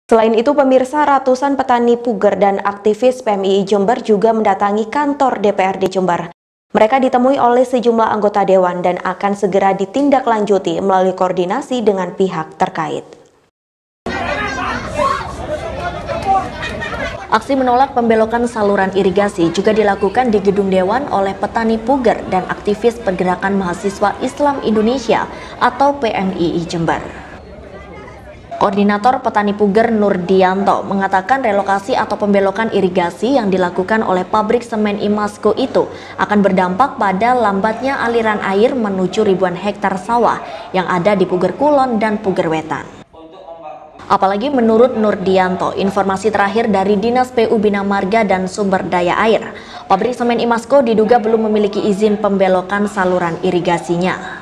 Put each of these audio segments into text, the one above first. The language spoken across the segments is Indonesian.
Selain itu, pemirsa, ratusan petani puger dan aktivis PMII Jember juga mendatangi kantor DPRD Jember. Mereka ditemui oleh sejumlah anggota dewan dan akan segera ditindaklanjuti melalui koordinasi dengan pihak terkait. Aksi menolak pembelokan saluran irigasi juga dilakukan di Gedung Dewan oleh petani puger dan aktivis Pergerakan Mahasiswa Islam Indonesia atau PMII Jember. Koordinator Petani Puger Nurdianto mengatakan relokasi atau pembelokan irigasi yang dilakukan oleh pabrik semen Imasco itu akan berdampak pada lambatnya aliran air menuju ribuan hektar sawah yang ada di Puger Kulon dan Puger Wetan. Apalagi menurut Nurdianto, informasi terakhir dari Dinas PU Bina Marga dan Sumber Daya Air, pabrik semen Imasco diduga belum memiliki izin pembelokan saluran irigasinya.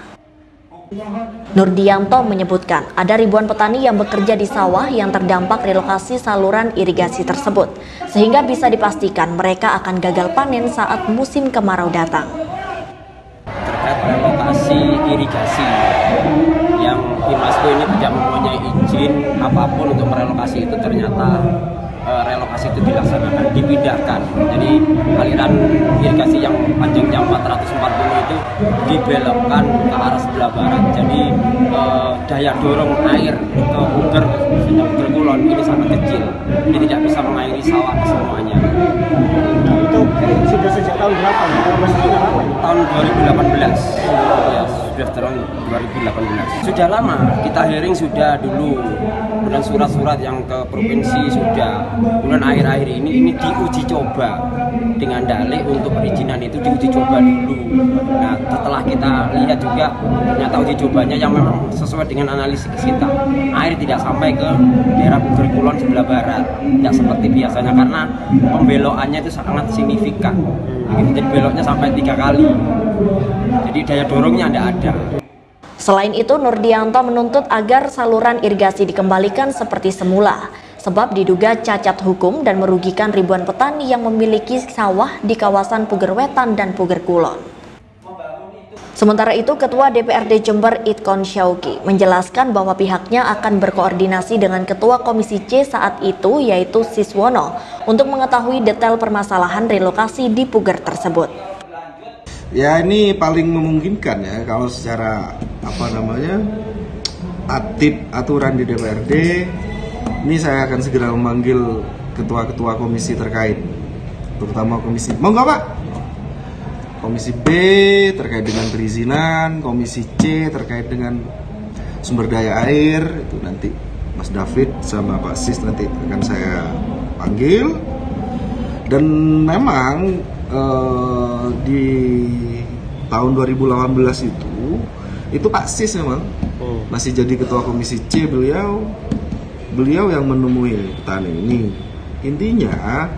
Nurdianto menyebutkan ada ribuan petani yang bekerja di sawah yang terdampak relokasi saluran irigasi tersebut, sehingga bisa dipastikan mereka akan gagal panen saat musim kemarau datang. Terkait relokasi irigasi yang Imasco ini tidak mempunyai izin apapun untuk merelokasi itu, ternyata relokasi itu dilaksanakan, dipindahkan. Jadi aliran irigasi yang panjangnya 440 itu dibelokkan ke arah sebelah barat. Jadi daya dorong air ke Puger Kulon ini sangat kecil. Jadi tidak bisa mengairi sawah semuanya. Itu sudah sejak tahun berapa? Tahun 2018. Ya, sudah tahun 2018. Sudah lama, kita hearing sudah dulu. Kemudian surat-surat yang ke provinsi sudah. Kemudian akhir-akhir ini diuji coba dengan dalih untuk perizinan itu diuji coba dulu. Nah, setelah kita lihat juga ternyata uji cobanya yang memang sesuai dengan analisis kita, air tidak sampai ke daerah Puger Kulon sebelah barat, tidak seperti biasanya karena pembelokannya itu sangat signifikan. Jadi beloknya sampai 3 kali. Jadi daya dorongnya tidak ada. Selain itu, Nurdianto menuntut agar saluran irigasi dikembalikan seperti semula, sebab diduga cacat hukum dan merugikan ribuan petani yang memiliki sawah di kawasan Puger Wetan dan Puger Kulon. Sementara itu, Ketua DPRD Jember Itkon Syauki menjelaskan bahwa pihaknya akan berkoordinasi dengan Ketua Komisi C saat itu, yaitu Siswono, untuk mengetahui detail permasalahan relokasi di Puger tersebut. Ya, ini paling memungkinkan ya kalau secara aturan di DPRD. Ini saya akan segera memanggil ketua-ketua komisi terkait, terutama komisi Komisi B terkait dengan perizinan, Komisi C terkait dengan sumber daya air, itu nanti Mas David sama Pak Sis nanti akan saya panggil. Dan memang di tahun 2018 itu Pak Sis memang masih jadi ketua Komisi C, beliau yang menemui petani ini. Intinya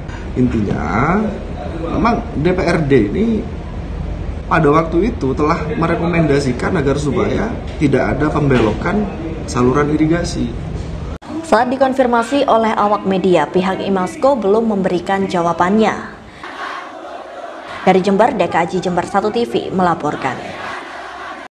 memang DPRD ini pada waktu itu telah merekomendasikan agar supaya tidak ada pembelokan saluran irigasi. Saat dikonfirmasi oleh awak media, pihak Imasco belum memberikan jawabannya. Dari Jember, DKJ Jember 1 TV melaporkan.